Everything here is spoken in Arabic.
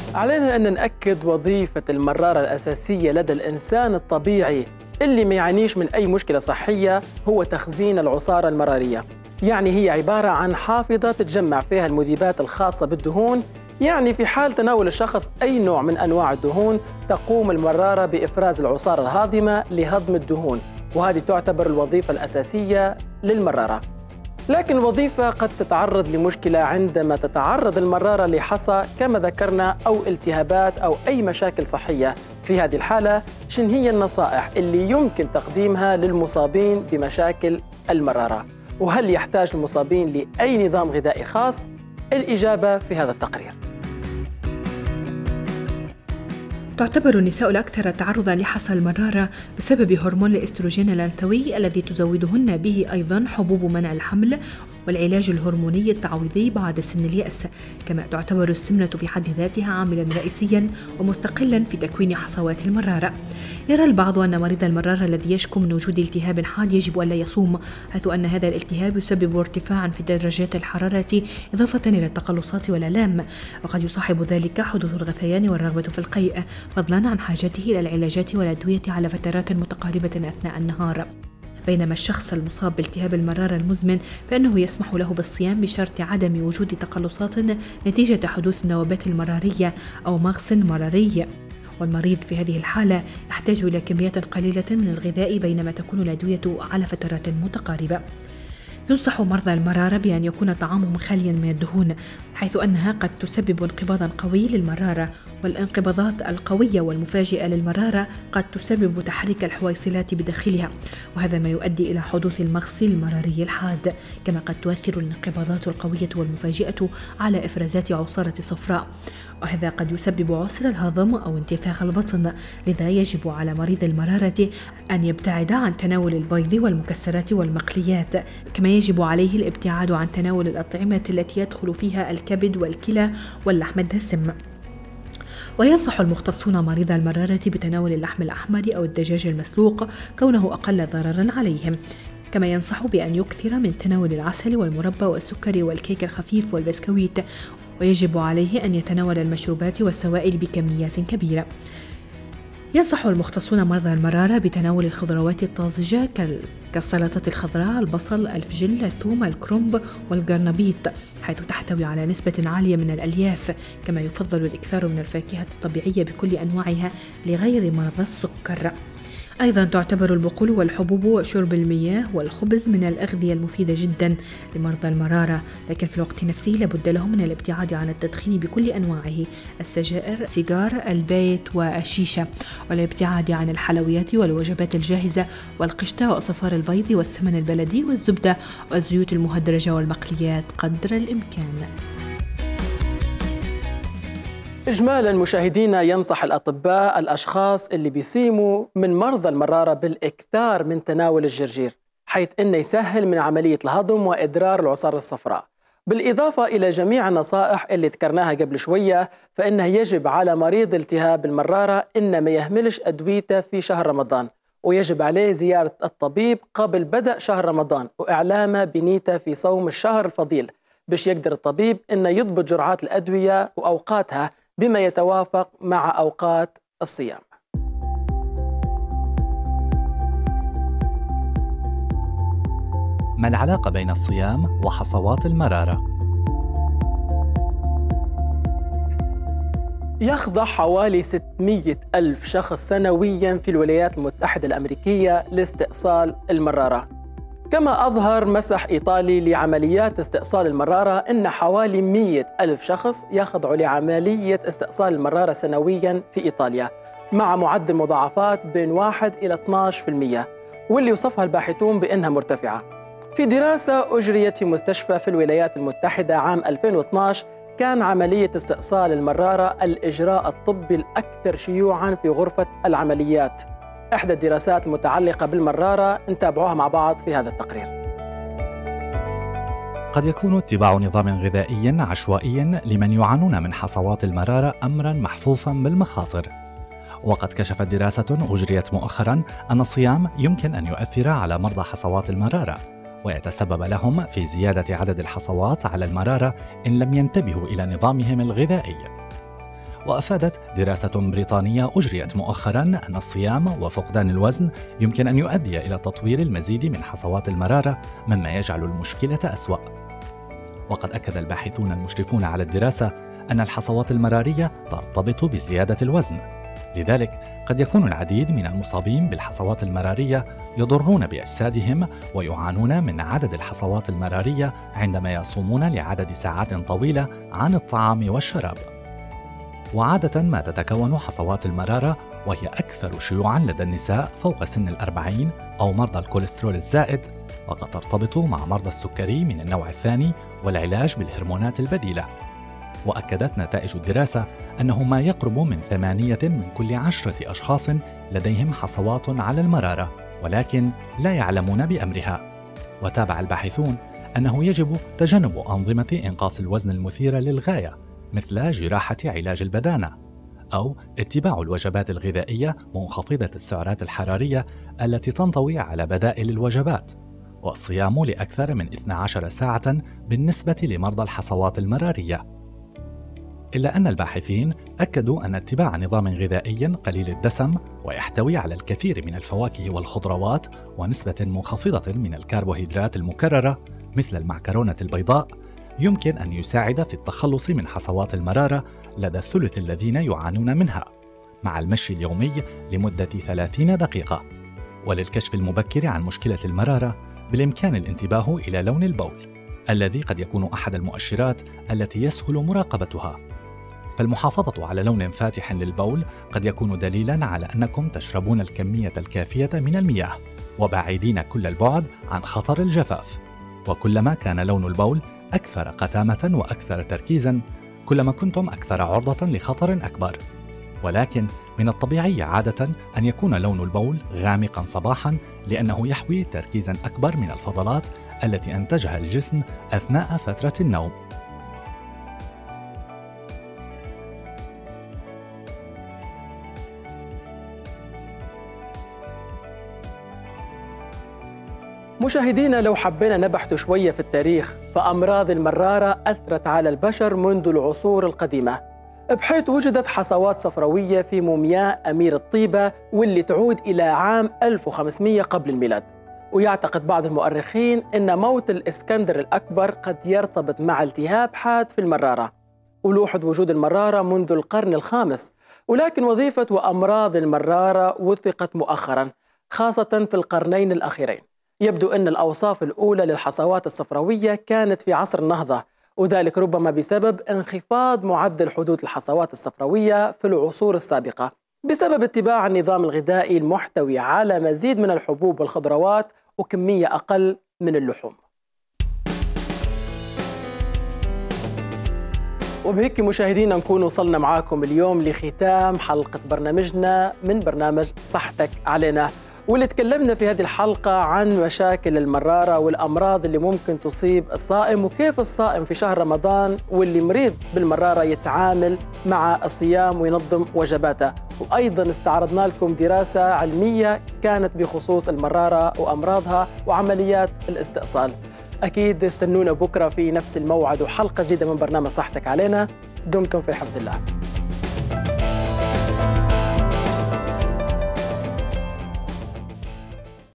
علينا أن نأكد وظيفة المرارة الأساسية لدى الإنسان الطبيعي اللي ما يعانيش من أي مشكلة صحية هو تخزين العصارة المرارية. يعني هي عبارة عن حافظة تتجمع فيها المذيبات الخاصة بالدهون. يعني في حال تناول الشخص أي نوع من أنواع الدهون تقوم المرارة بإفراز العصارة الهاضمة لهضم الدهون، وهذه تعتبر الوظيفة الأساسية للمرارة. لكن الوظيفة قد تتعرض لمشكلة عندما تتعرض المرارة لحصى كما ذكرنا أو التهابات أو أي مشاكل صحية. في هذه الحالة شن هي النصائح اللي يمكن تقديمها للمصابين بمشاكل المرارة؟ وهل يحتاج المصابين لأي نظام غذائي خاص؟ الإجابة في هذا التقرير. تعتبر النساء الأكثر تعرضاً لحصى المرارة بسبب هرمون الاستروجين الأنثوي الذي تزودهن به أيضاً حبوب منع الحمل والعلاج الهرموني التعويضي بعد سن اليأس. كما تعتبر السمنة في حد ذاتها عاملاً رئيسياً ومستقلاً في تكوين حصوات المرارة. يرى البعض أن مريض المرارة الذي يشكو من وجود التهاب حاد يجب ألا يصوم، حيث أن هذا الالتهاب يسبب ارتفاعاً في درجات الحرارة إضافة إلى التقلصات والآلام، وقد يصاحب ذلك حدوث الغثيان والرغبة في القيء، فضلاً عن حاجته إلى العلاجات والأدوية على فترات متقاربة أثناء النهار. بينما الشخص المصاب بالتهاب المرارة المزمن فإنه يسمح له بالصيام بشرط عدم وجود تقلصات نتيجة حدوث النوبات المرارية أو مغص مراري، والمريض في هذه الحالة يحتاج إلى كميات قليلة من الغذاء بينما تكون الأدوية على فترات متقاربة. ينصح مرضى المرارة بأن يكون طعامهم خاليا من الدهون، حيث أنها قد تسبب انقباضا قوي للمرارة، والانقباضات القوية والمفاجئة للمرارة قد تسبب تحريك الحويصلات بداخلها، وهذا ما يؤدي إلى حدوث المغص المراري الحاد. كما قد تؤثر الانقباضات القوية والمفاجئة على إفرازات عصارة صفراء، وهذا قد يسبب عسر الهضم أو انتفاخ البطن. لذا يجب على مريض المرارة أن يبتعد عن تناول البيض والمكسرات والمقليات، كما يجب عليه الابتعاد عن تناول الأطعمة التي يدخل فيها الكبد والكلى واللحم الدسم. وينصح المختصون مريض المرارة بتناول اللحم الأحمر أو الدجاج المسلوق كونه أقل ضرراً عليهم. كما ينصح بأن يكثر من تناول العسل والمربى والسكر والكيك الخفيف والبسكويت، ويجب عليه أن يتناول المشروبات والسوائل بكميات كبيرة. ينصح المختصون مرضى المرارة بتناول الخضروات الطازجة كالسلطة الخضراء، البصل، الفجل، الثوم، الكرنب والقرنبيط، حيث تحتوي على نسبة عالية من الألياف. كما يفضل الإكثار من الفاكهة الطبيعية بكل أنواعها لغير مرضى السكر. أيضا تعتبر البقول والحبوب وشرب المياه والخبز من الأغذية المفيدة جدا لمرضى المرارة، لكن في الوقت نفسه لابد لهم من الابتعاد عن التدخين بكل أنواعه، السجائر، السيجار، البيت والشيشة، والابتعاد عن الحلويات والوجبات الجاهزة والقشطة وأصفار البيض والسمن البلدي والزبدة والزيوت المهدرجة والمقليات قدر الإمكان. إجمالاً مشاهدينا، ينصح الأطباء الأشخاص اللي بيصيموا من مرضى المرارة بالإكثار من تناول الجرجير، حيث إنه يسهل من عملية الهضم وإدرار العصارة الصفراء. بالإضافة إلى جميع النصائح اللي ذكرناها قبل شوية، فإنه يجب على مريض التهاب المرارة إنه ما يهملش أدويته في شهر رمضان، ويجب عليه زيارة الطبيب قبل بدء شهر رمضان وإعلامه بنيته في صوم الشهر الفضيل، باش يقدر الطبيب إنه يضبط جرعات الأدوية وأوقاتها بما يتوافق مع أوقات الصيام. ما العلاقة بين الصيام وحصوات المرارة؟ يخضع حوالي 600 ألف شخص سنوياً في الولايات المتحدة الأمريكية لاستئصال المرارة. كما أظهر مسح إيطالي لعمليات استئصال المرارة أن حوالي 100 ألف شخص يخضعوا لعملية استئصال المرارة سنوياً في إيطاليا، مع معدل مضاعفات بين 1 إلى 12%، واللي وصفها الباحثون بأنها مرتفعة. في دراسة أجريت في مستشفى في الولايات المتحدة عام 2012، كان عملية استئصال المرارة الإجراء الطبي الأكثر شيوعاً في غرفة العمليات. إحدى الدراسات المتعلقة بالمرارة نتابعوها مع بعض في هذا التقرير. قد يكون اتباع نظام غذائي عشوائي لمن يعانون من حصوات المرارة أمراً محفوفاً بالمخاطر. وقد كشفت دراسة أجريت مؤخراً أن الصيام يمكن أن يؤثر على مرضى حصوات المرارة، ويتسبب لهم في زيادة عدد الحصوات على المرارة إن لم ينتبهوا إلى نظامهم الغذائي. وأفادت دراسة بريطانية أجريت مؤخراً أن الصيام وفقدان الوزن يمكن أن يؤدي إلى تطوير المزيد من حصوات المرارة، مما يجعل المشكلة أسوأ. وقد أكد الباحثون المشرفون على الدراسة أن الحصوات المرارية ترتبط بزيادة الوزن، لذلك قد يكون العديد من المصابين بالحصوات المرارية يضرون بأجسادهم ويعانون من عدد الحصوات المرارية عندما يصومون لعدد ساعات طويلة عن الطعام والشراب. وعادة ما تتكون حصوات المرارة وهي أكثر شيوعاً لدى النساء فوق سن 40 أو مرضى الكوليسترول الزائد، وقد ترتبط مع مرضى السكري من النوع الثاني والعلاج بالهرمونات البديلة. وأكدت نتائج الدراسة أنه ما يقرب من 8 من كل 10 أشخاص لديهم حصوات على المرارة، ولكن لا يعلمون بأمرها. وتابع الباحثون أنه يجب تجنب أنظمة إنقاص الوزن المثيرة للغاية مثل جراحة علاج البدانة، أو اتباع الوجبات الغذائية منخفضة السعرات الحرارية التي تنطوي على بدائل الوجبات، والصيام لأكثر من 12 ساعة بالنسبة لمرضى الحصوات المرارية. إلا أن الباحثين أكدوا أن اتباع نظام غذائي قليل الدسم ويحتوي على الكثير من الفواكه والخضروات ونسبة منخفضة من الكربوهيدرات المكررة مثل المعكرونة البيضاء يمكن أن يساعد في التخلص من حصوات المرارة لدى الثلث الذين يعانون منها، مع المشي اليومي لمدة 30 دقيقة. وللكشف المبكر عن مشكلة المرارة بالإمكان الانتباه إلى لون البول الذي قد يكون أحد المؤشرات التي يسهل مراقبتها. فالمحافظة على لون فاتح للبول قد يكون دليلاً على أنكم تشربون الكمية الكافية من المياه وبعيدين كل البعد عن خطر الجفاف. وكلما كان لون البول أكثر قتامة وأكثر تركيزاً كلما كنتم أكثر عرضة لخطر أكبر. ولكن من الطبيعي عادة أن يكون لون البول غامقاً صباحاً لأنه يحوي تركيزاً أكبر من الفضلات التي أنتجها الجسم أثناء فترة النوم. مشاهدينا، لو حبينا نبحث شوية في التاريخ، فأمراض المرارة أثرت على البشر منذ العصور القديمة، بحيث وجدت حصوات صفراوية في مومياء أمير الطيبة واللي تعود إلى عام 1500 قبل الميلاد. ويعتقد بعض المؤرخين أن موت الإسكندر الأكبر قد يرتبط مع التهاب حاد في المرارة، ولوحظ وجود المرارة منذ القرن الخامس. ولكن وظيفة وأمراض المرارة وثقت مؤخراً، خاصة في القرنين الأخيرين. يبدو أن الأوصاف الأولى للحصوات الصفراوية كانت في عصر النهضة، وذلك ربما بسبب انخفاض معدل حدوث الحصوات الصفراوية في العصور السابقة بسبب اتباع النظام الغذائي المحتوي على مزيد من الحبوب والخضروات وكمية أقل من اللحوم. وبهيك مشاهدينا نكون وصلنا معاكم اليوم لختام حلقة برنامجنا من برنامج صحتك علينا، واللي تكلمنا في هذه الحلقة عن مشاكل المرارة والأمراض اللي ممكن تصيب الصائم، وكيف الصائم في شهر رمضان واللي مريض بالمرارة يتعامل مع الصيام وينظم وجباته. وأيضا استعرضنا لكم دراسة علمية كانت بخصوص المرارة وأمراضها وعمليات الاستئصال. أكيد استنونا بكرة في نفس الموعد وحلقة جديدة من برنامج صحتك علينا. دمتم في حفظ الله.